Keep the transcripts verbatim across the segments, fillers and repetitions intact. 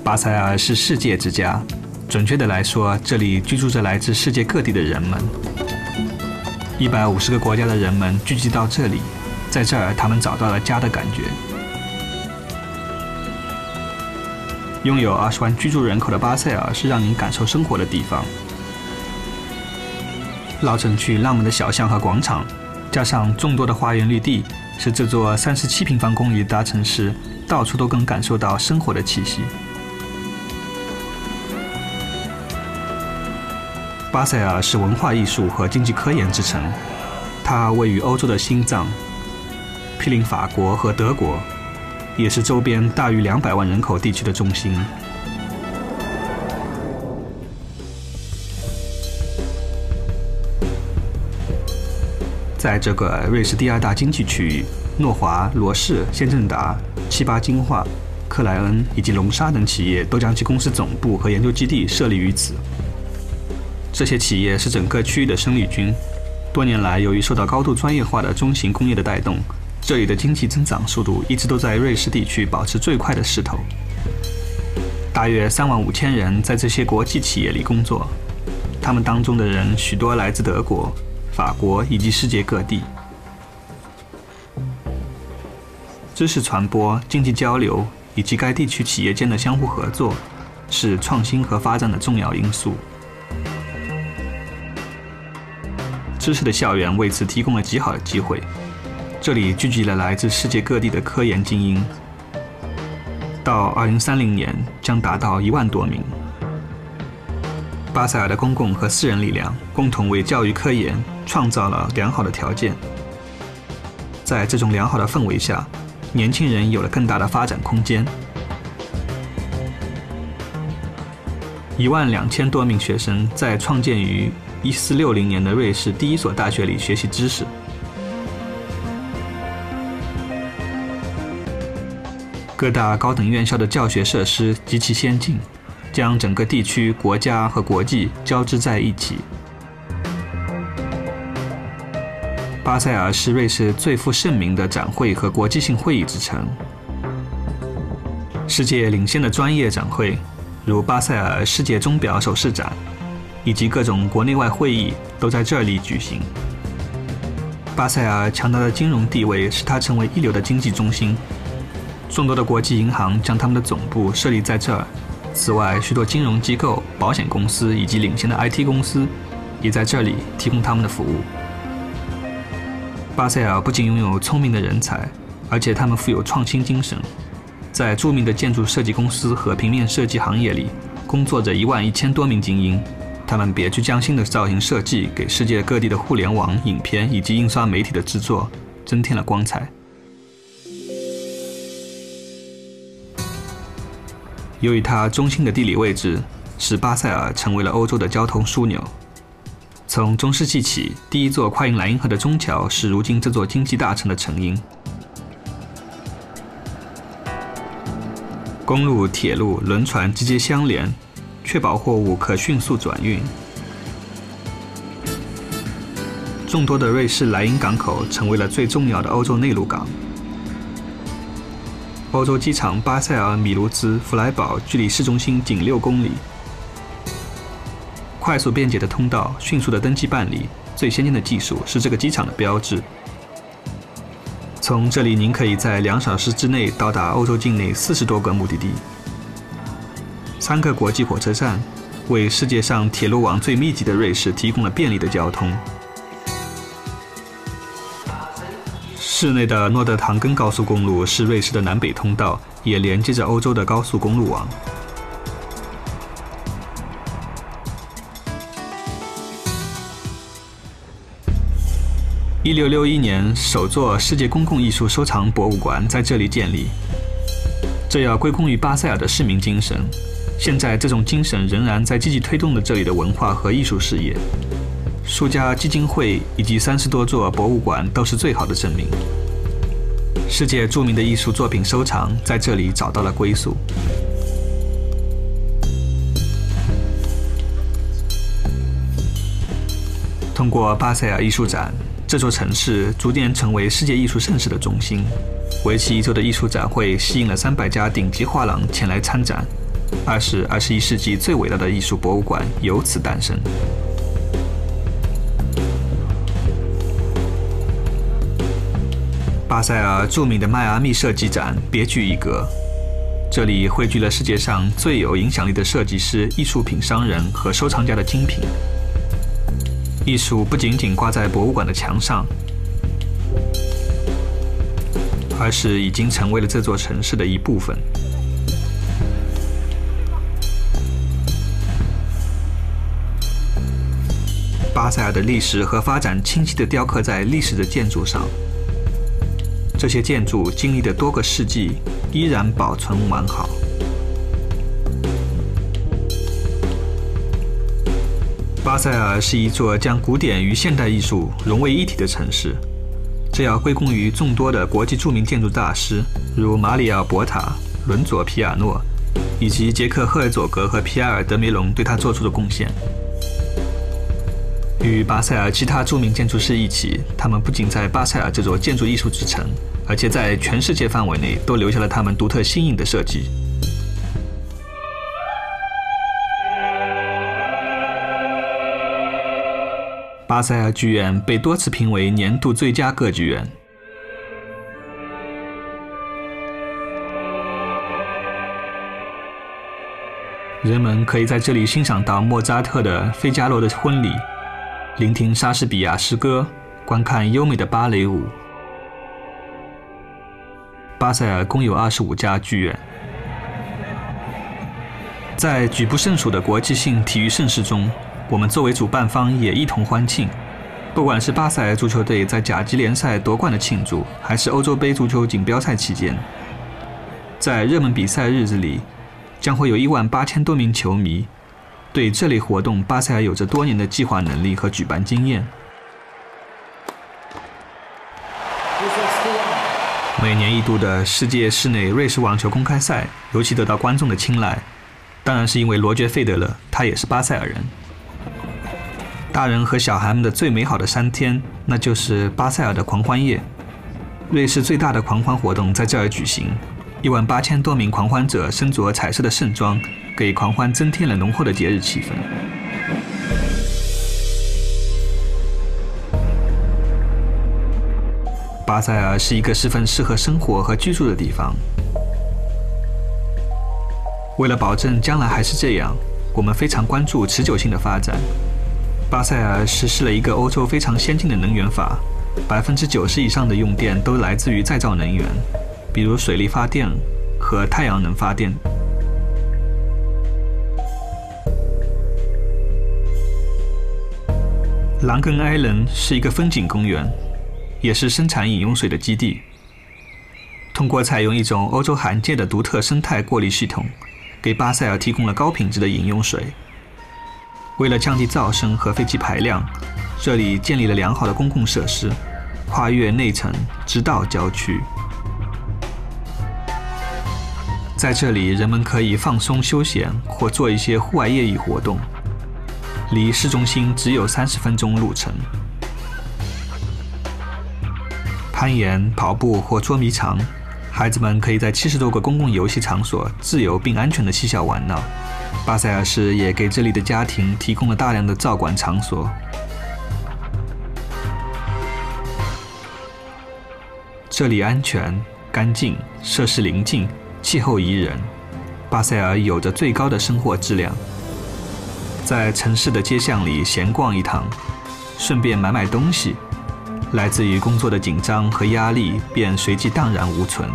巴塞尔是世界之家，准确的来说，这里居住着来自世界各地的人们。一百五十个国家的人们聚集到这里，在这儿他们找到了家的感觉。拥有二十万居住人口的巴塞尔是让您感受生活的地方。老城区浪漫的小巷和广场，加上众多的花园绿地，使这座三十七平方公里的大城市到处都能感受到生活的气息。巴塞尔是文化艺术和经济科研之城，它位于欧洲的心脏，毗邻法国和德国，也是周边大于两百万人口地区的中心。在这个瑞士第二大经济区域，诺华、罗氏、先正达、七八金化、克莱恩以及龙沙等企业都将其公司总部和研究基地设立于此。这些企业是整个区域的生力军。多年来，由于受到高度专业化的中型工业的带动，这里的经济增长速度一直都在瑞士地区保持最快的势头。大约三万五千人在这些国际企业里工作，他们当中的人许多来自德国、法国以及世界各地。知识传播、经济交流以及该地区企业间的相互合作，是创新和发展的重要因素。知识的校园为此提供了极好的机会，这里聚集了来自世界各地的科研精英，到二零三零年将达到一万多名。巴塞尔的公共和私人力量共同为教育科研创造了良好的条件。在这种良好的氛围下，年轻人有了更大的发展空间。一万两千多名学生在创建于一四六零年的瑞士第一所大学里学习知识。各大高等院校的教学设施极其先进，将整个地区、国家和国际交织在一起。巴塞尔是瑞士最负盛名的展会和国际性会议之城，世界领先的专业展会，如巴塞尔世界钟表首饰展，以及各种国内外会议都在这里举行。巴塞尔强大的金融地位使它成为一流的经济中心，众多的国际银行将他们的总部设立在这儿。此外，许多金融机构、保险公司以及领先的 I T 公司也在这里提供他们的服务。巴塞尔不仅拥有聪明的人才，而且他们富有创新精神。在著名的建筑设计公司和平面设计行业里，工作着一万一千多名精英。他们别具匠心的造型设计给世界各地的互联网、影片以及印刷媒体的制作增添了光彩。由于它中心的地理位置，使巴塞尔成为了欧洲的交通枢纽。从中世纪起，第一座跨越莱茵河的中桥是如今这座经济大城的成因。公路、铁路、轮船直接相连，确保货物可迅速转运。众多的瑞士莱茵港口成为了最重要的欧洲内陆港。欧洲机场巴塞尔米卢兹弗莱堡距离市中心仅六公里。快速便捷的通道、迅速的登记办理、最先进的技术是这个机场的标志。从这里，您可以在两小时之内到达欧洲境内四十多个目的地。三个国际火车站为世界上铁路网最密集的瑞士提供了便利的交通。市内的诺德唐根高速公路是瑞士的南北通道，也连接着欧洲的高速公路网。一六六一年，首座世界公共艺术收藏博物馆在这里建立，这要归功于巴塞尔的市民精神。现在，这种精神仍然在积极推动着这里的文化和艺术事业。数家基金会以及三十多座博物馆都是最好的证明。世界著名的艺术作品收藏在这里找到了归宿。通过巴塞尔艺术展，这座城市逐渐成为世界艺术盛事的中心。为期一周的艺术展会吸引了三百家顶级画廊前来参展， 二是二十一世纪最伟大的艺术博物馆由此诞生。巴塞尔著名的迈阿密设计展别具一格，这里汇聚了世界上最有影响力的设计师、艺术品商人和收藏家的精品。艺术不仅仅挂在博物馆的墙上，而是已经成为了这座城市的一部分。巴塞尔的历史和发展清晰地雕刻在历史的建筑上。这些建筑经历了多个世纪，依然保存完好。巴塞尔是一座将古典与现代艺术融为一体的城市，这要归功于众多的国际著名建筑大师，如马里奥·博塔、伦佐·皮亚诺，以及捷克赫尔佐格和皮埃尔·德梅隆对他做出的贡献。与巴塞尔其他著名建筑师一起，他们不仅在巴塞尔这座建筑艺术之城，而且在全世界范围内都留下了他们独特新颖的设计。巴塞尔剧院被多次评为年度最佳歌剧院。人们可以在这里欣赏到莫扎特的《费加罗的婚礼》，聆听莎士比亚诗歌，观看优美的芭蕾舞。巴塞尔共有二十五家剧院。在举不胜数的国际性体育盛事中，我们作为主办方也一同欢庆。不管是巴塞尔足球队在甲级联赛夺冠的庆祝，还是欧洲杯足球锦标赛期间，在热门比赛日子里，将会有一万八千多名球迷。对这类活动，巴塞尔有着多年的计划能力和举办经验。每年一度的世界室内瑞士网球公开赛尤其得到观众的青睐，当然是因为罗杰·费德勒，他也是巴塞尔人。大人和小孩们的最美好的三天，那就是巴塞尔的狂欢夜。瑞士最大的狂欢活动在这儿举行，一万八千多名狂欢者身着彩色的盛装，给狂欢增添了浓厚的节日气氛。巴塞尔是一个十分适合生活和居住的地方。为了保证将来还是这样，我们非常关注持久性的发展。巴塞尔实施了一个欧洲非常先进的能源法，百分之九十以上的用电都来自于再造能源，比如水力发电和太阳能发电。朗根埃伦是一个风景公园，也是生产饮用水的基地。通过采用一种欧洲罕见的独特生态过滤系统，给巴塞尔提供了高品质的饮用水。为了降低噪声和废气排量，这里建立了良好的公共设施，跨越内城直到郊区。在这里，人们可以放松休闲或做一些户外业余活动，离市中心只有三十分钟路程。攀岩、跑步或捉迷藏，孩子们可以在七十多个公共游戏场所自由并安全地嬉笑玩闹。巴塞尔市也给这里的家庭提供了大量的照管场所。这里安全、干净，设施邻近，气候宜人。巴塞尔有着最高的生活质量。在城市的街巷里闲逛一趟，顺便买买东西，来自于工作的紧张和压力便随即荡然无存。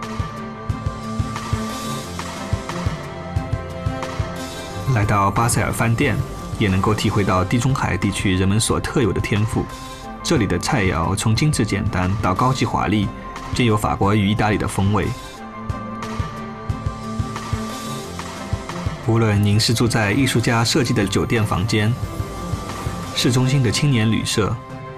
来到巴塞尔饭店，也能够体会到地中海地区人们所特有的天赋。这里的菜肴从精致简单到高级华丽，皆有法国与意大利的风味。无论您是住在艺术家设计的酒店房间，市中心的青年旅社，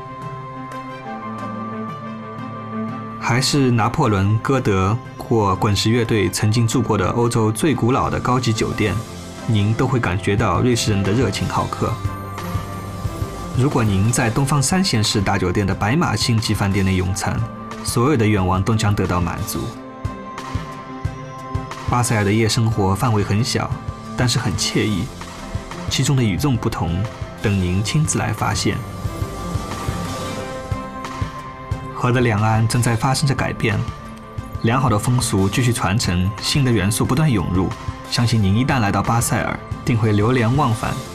还是拿破仑、歌德或滚石乐队曾经住过的欧洲最古老的高级酒店，您都会感觉到瑞士人的热情好客。如果您在东方三贤市大酒店的白马星级饭店内用餐，所有的愿望都将得到满足。 巴塞尔的夜生活范围很小，但是很惬意，其中的与众不同，等您亲自来发现。河的两岸正在发生着改变，良好的风俗继续传承，新的元素不断涌入，相信您一旦来到巴塞尔，定会流连忘返。